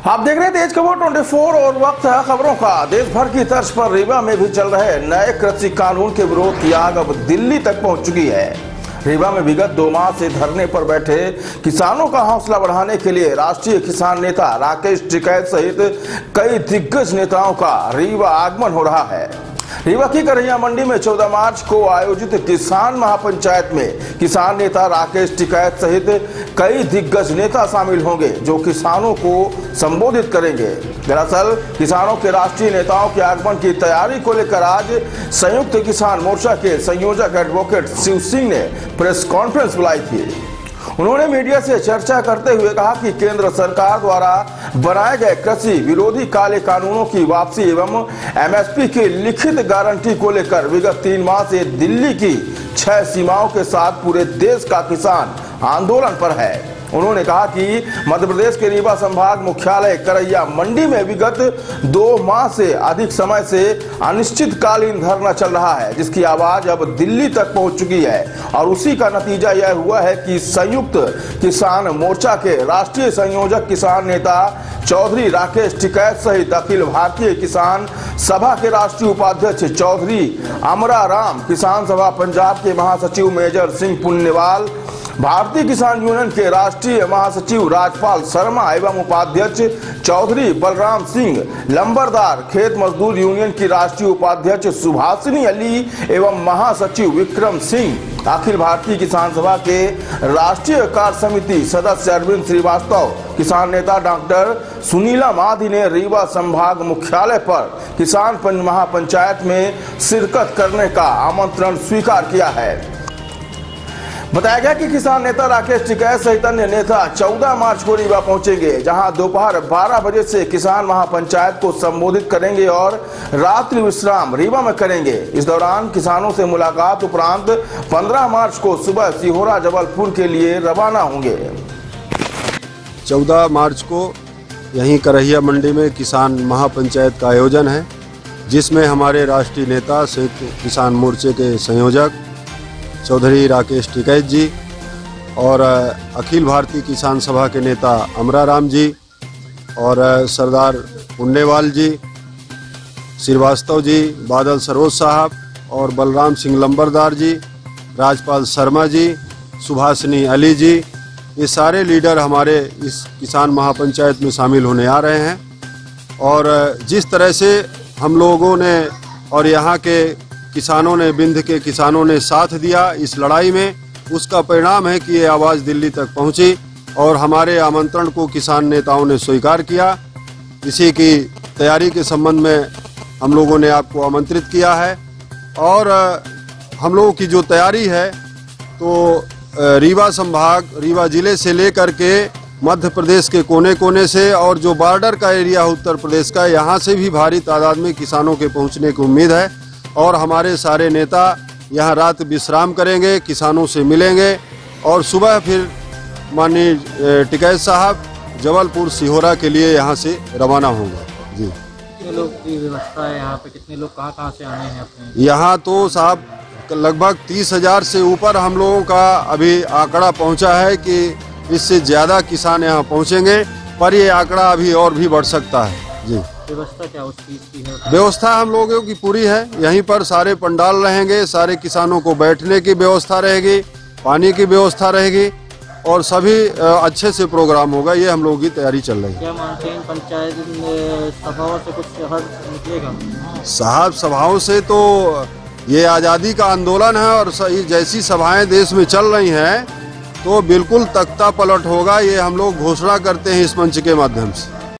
आप देख रहे हैं तेज खबर 24 और वक्त है खबरों का। देश भर की तर्ज पर रीवा में भी चल रहे नए कृषि कानून के विरोध की आग अब दिल्ली तक पहुंच चुकी है। रीवा में विगत 2 माह से धरने पर बैठे किसानों का हौसला बढ़ाने के लिए राष्ट्रीय किसान नेता राकेश टिकैत सहित कई दिग्गज नेताओं का रीवा आगमन हो रहा है। रीवा की करैया मंडी में 14 मार्च को आयोजित किसान महापंचायत में किसान नेता राकेश टिकैत सहित कई दिग्गज नेता शामिल होंगे जो किसानों को संबोधित करेंगे। दरअसल किसानों के राष्ट्रीय नेताओं के आगमन की तैयारी को लेकर आज संयुक्त किसान मोर्चा के संयोजक एडवोकेट शिव सिंह ने प्रेस कॉन्फ्रेंस बुलाई थी। उन्होंने मीडिया से चर्चा करते हुए कहा कि केंद्र सरकार द्वारा बनाए गए कृषि विरोधी काले कानूनों की वापसी एवं एमएसपी की लिखित गारंटी को लेकर विगत 3 माह से दिल्ली की 6 सीमाओं के साथ पूरे देश का किसान आंदोलन पर है। उन्होंने कहा कि मध्य प्रदेश के रीवा संभाग मुख्यालय करैया मंडी में विगत 2 माह से अधिक समय से अनिश्चितकालीन धरना चल रहा है, जिसकी आवाज अब दिल्ली तक पहुंच चुकी है और उसी का नतीजा यह हुआ है कि संयुक्त किसान मोर्चा के राष्ट्रीय संयोजक किसान नेता चौधरी राकेश टिकैत सहित अखिल भारतीय किसान सभा के राष्ट्रीय उपाध्यक्ष चौधरी अमरा राम, किसान सभा पंजाब के महासचिव मेजर सिंह पुन्नेवाल, भारतीय किसान यूनियन के राष्ट्रीय महासचिव राजपाल शर्मा एवं उपाध्यक्ष चौधरी बलराम सिंह, लंबरदार खेत मजदूर यूनियन की राष्ट्रीय उपाध्यक्ष सुभाषिनी अली एवं महासचिव विक्रम सिंह, अखिल भारतीय किसान सभा के राष्ट्रीय कार्य समिति सदस्य अरविंद श्रीवास्तव, किसान नेता डॉक्टर सुनीला माधी ने रीवा संभाग मुख्यालय पर किसान महापंचायत में शिरकत करने का आमंत्रण स्वीकार किया है। बताया गया कि किसान नेता राकेश टिकैत सहित अन्य नेता 14 मार्च को रीवा पहुंचेंगे, जहां दोपहर 12 बजे से किसान महापंचायत को संबोधित करेंगे और रात्रि विश्राम रीवा में करेंगे। इस दौरान किसानों से मुलाकात उपरांत 15 मार्च को सुबह सिहोरा जबलपुर के लिए रवाना होंगे। 14 मार्च को यहीं करैया मंडी में किसान महापंचायत का आयोजन है, जिसमें हमारे राष्ट्रीय नेता संयुक्त किसान मोर्चे के संयोजक चौधरी राकेश टिकैत जी और अखिल भारतीय किसान सभा के नेता अमरा राम जी और सरदार पुन्नेवाल जी, श्रीवास्तव जी, बादल सरोज साहब और बलराम सिंह लंबरदार जी, राजपाल शर्मा जी, सुभाषिनी अली जी, ये सारे लीडर हमारे इस किसान महापंचायत में शामिल होने आ रहे हैं। और जिस तरह से हम लोगों ने और यहाँ के किसानों ने, बिंद के किसानों ने साथ दिया इस लड़ाई में, उसका परिणाम है कि ये आवाज़ दिल्ली तक पहुंची और हमारे आमंत्रण को किसान नेताओं ने स्वीकार किया। इसी की तैयारी के संबंध में हम लोगों ने आपको आमंत्रित किया है। और हम लोगों की जो तैयारी है तो रीवा संभाग, रीवा जिले से लेकर के मध्य प्रदेश के कोने कोने से और जो बॉर्डर का एरिया उत्तर प्रदेश का, यहाँ से भी भारी तादाद में किसानों के पहुँचने की उम्मीद है। और हमारे सारे नेता यहाँ रात विश्राम करेंगे, किसानों से मिलेंगे और सुबह फिर माननीय टिकैत साहब जबलपुर सिहोरा के लिए यहाँ से रवाना होंगे। जी, कितने लोग की व्यवस्था है यहाँ पे? कितने लोग कहाँ से आने हैं अपने? यहाँ तो साहब लगभग 30,000 से ऊपर हम लोगों का अभी आंकड़ा पहुँचा है कि इससे ज़्यादा किसान यहाँ पहुँचेंगे, पर ये आंकड़ा अभी और भी बढ़ सकता है। जी, व्यवस्था क्या उस चीज़ की है? व्यवस्था हम लोगों की पूरी है। यहीं पर सारे पंडाल रहेंगे, सारे किसानों को बैठने की व्यवस्था रहेगी, पानी की व्यवस्था रहेगी और सभी अच्छे से प्रोग्राम होगा। ये हम लोगों की तैयारी चल रही है। क्या मानते हैं पंचायत सभाओं से कुछ हल निकलेगा? साहब, सभाओं से तो ये आज़ादी का आंदोलन है और जैसी सभाएं देश में चल रही हैं तो बिल्कुल तख्ता पलट होगा। ये हम लोग घोषणा करते हैं इस मंच के माध्यम से।